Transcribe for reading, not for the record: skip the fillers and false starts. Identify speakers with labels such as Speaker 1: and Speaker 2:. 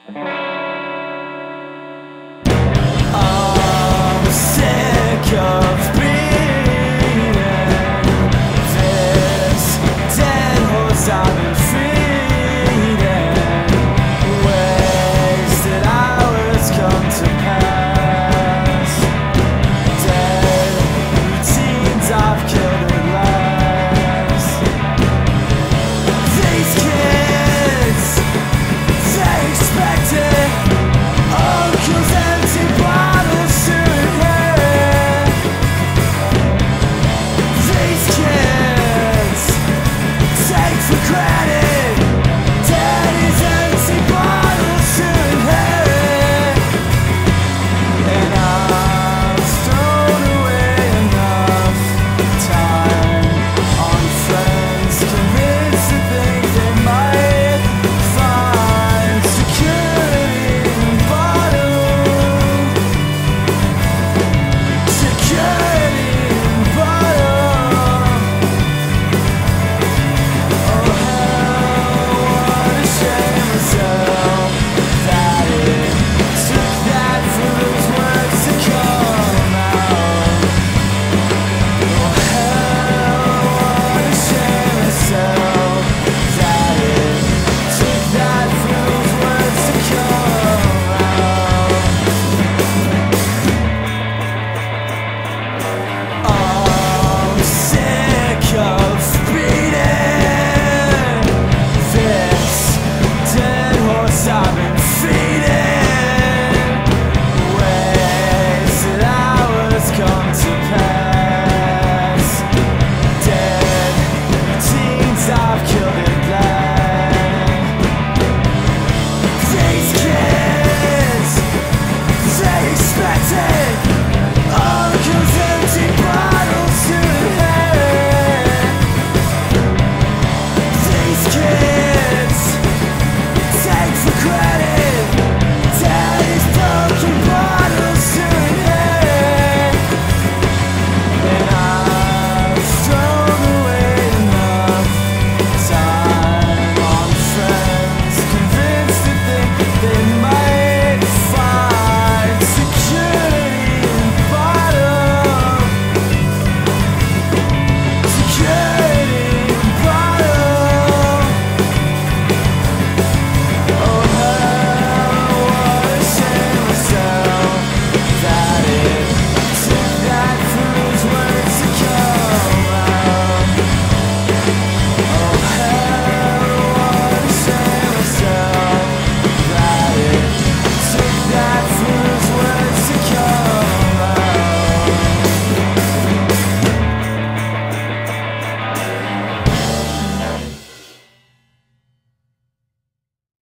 Speaker 1: I'm sick of being this dead horse I've been feeding. Wasted hours come to pass. Dead routines I've killed at last. These kids, they expect it. Uncle's empty bottles to inherit. These kids take for granted daddy's empty bottles to inherit. And I've thrown away enough time on friends convinced to think they might find security in bottom. Security in bottom. Oh hell, what a shame myself that it took that for those words to come out. Oh hell, what a shame myself that it took that for those words to come out. I'm sick of beating this dead horse I've been feeding. Wasted hours come to pass. Dead routines I've killed in black. These kids, they expect it. Uncle's empty bottles to inherit. These kids